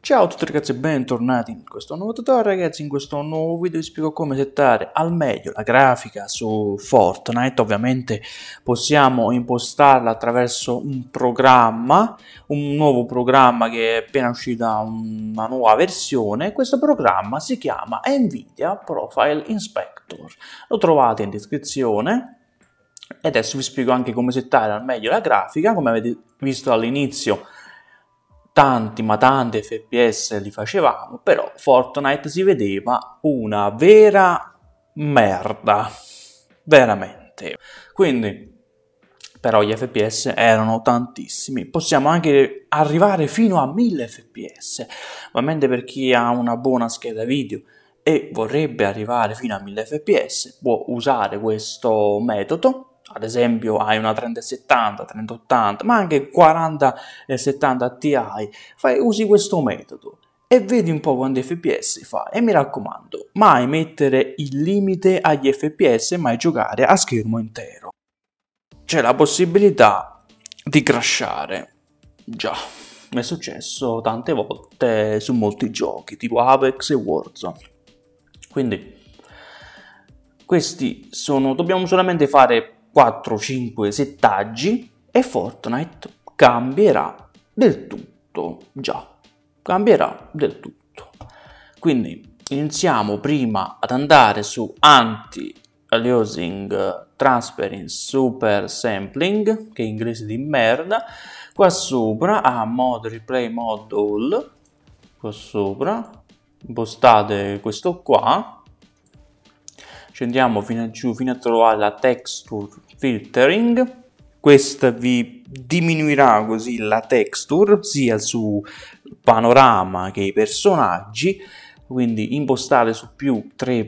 Ciao a tutti ragazzi e bentornati in questo nuovo tutorial. Ragazzi, in questo nuovo video vi spiego come settare al meglio la grafica su Fortnite. Ovviamente possiamo impostarla attraverso un programma, un nuovo programma che è appena uscita una nuova versione. Questo programma si chiama Nvidia Profile Inspector, lo trovate in descrizione. E adesso vi spiego anche come settare al meglio la grafica. Come avete visto all'inizio, tanti FPS li facevamo, però Fortnite si vedeva una vera merda, veramente. Quindi, però gli FPS erano tantissimi, possiamo anche arrivare fino a 1000 FPS, ovviamente per chi ha una buona scheda video e vorrebbe arrivare fino a 1000 FPS può usare questo metodo. Ad esempio hai una 3070, 3080, ma anche 4070 Ti, usi questo metodo e vedi un po' quanti FPS fa. E mi raccomando, mai mettere il limite agli FPS, mai giocare a schermo intero. C'è la possibilità di crashare. Già, mi è successo tante volte su molti giochi, tipo Apex e Warzone. Quindi, dobbiamo solamente fare 4-5 settaggi e Fortnite cambierà del tutto. Già, cambierà del tutto. Quindi iniziamo prima ad andare su Anti-Aliasing Transparent Super Sampling, che è inglese di merda. Qua sopra a Mode Replay Mode All, qua sopra impostate questo qua. Scendiamo fino a giù fino a trovare la texture filtering. Questa vi diminuirà così la texture sia sul panorama che i personaggi, quindi impostate su più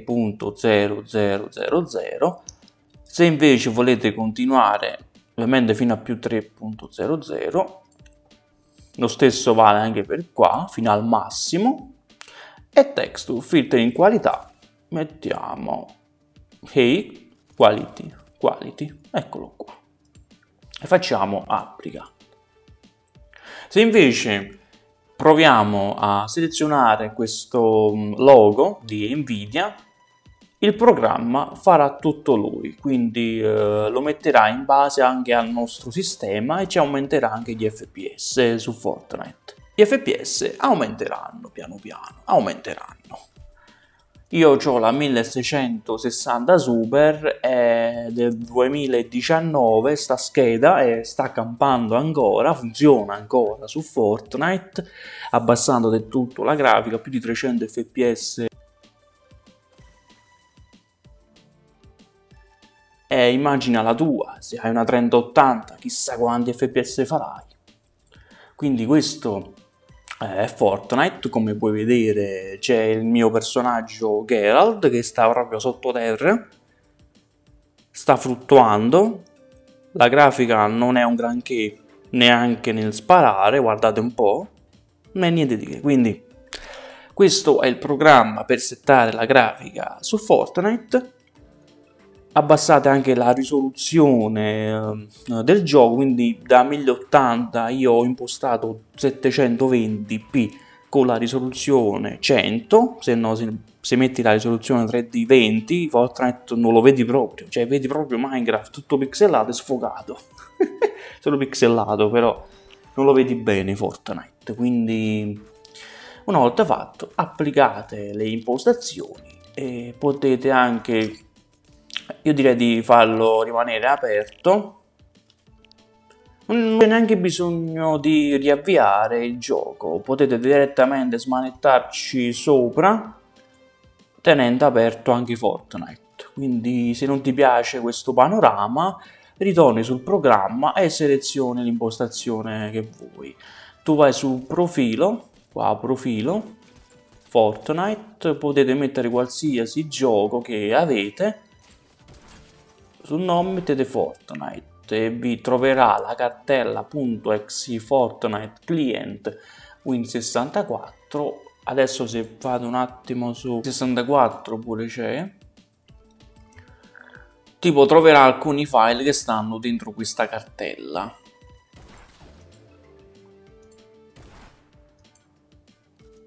3.0000. Se invece volete continuare ovviamente fino a più 3.00, lo stesso vale anche per qua fino al massimo. E texture filtering qualità mettiamo Hey, quality, eccolo qua, e facciamo applica. Se invece proviamo a selezionare questo logo di Nvidia, il programma farà tutto lui, quindi lo metterà in base anche al nostro sistema e ci aumenterà anche gli FPS su Fortnite. Gli FPS aumenteranno piano piano, aumenteranno. Io ho la 1660 Super, è del 2019 sta scheda e sta campando ancora, funziona ancora su Fortnite, abbassando del tutto la grafica, più di 300 fps. E immagina la tua, se hai una 3080, chissà quanti fps farai. Quindi questo Fortnite, come puoi vedere c'è il mio personaggio Geralt che sta proprio sottoterra, sta fluttuando, la grafica non è un granché neanche nel sparare, guardate un po', non è niente di che. Quindi questo è il programma per settare la grafica su Fortnite. Abbassate anche la risoluzione del gioco, quindi da 1080 io ho impostato 720p con la risoluzione 100, se no se metti la risoluzione 3D20 Fortnite non lo vedi proprio, cioè vedi proprio Minecraft tutto pixelato e sfocato. Solo pixelato, però non lo vedi bene Fortnite. Quindi una volta fatto applicate le impostazioni e potete anche, io direi di farlo rimanere aperto, non c'è neanche bisogno di riavviare il gioco, potete direttamente smanettarci sopra tenendo aperto anche Fortnite. Quindi se non ti piace questo panorama ritorni sul programma e selezioni l'impostazione che vuoi. Tu vai sul profilo, qua profilo Fortnite, potete mettere qualsiasi gioco che avete. Sul nome mettete Fortnite e vi troverà la cartella .exe Fortnite Client Win64. Adesso se vado un attimo su 64 pure c'è, tipo troverà alcuni file che stanno dentro questa cartella.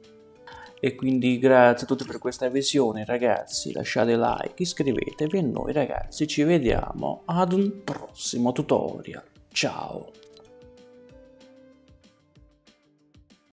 E quindi grazie a tutti per questa visione, ragazzi, lasciate like, iscrivetevi e noi ragazzi ci vediamo ad un prossimo tutorial. Ciao!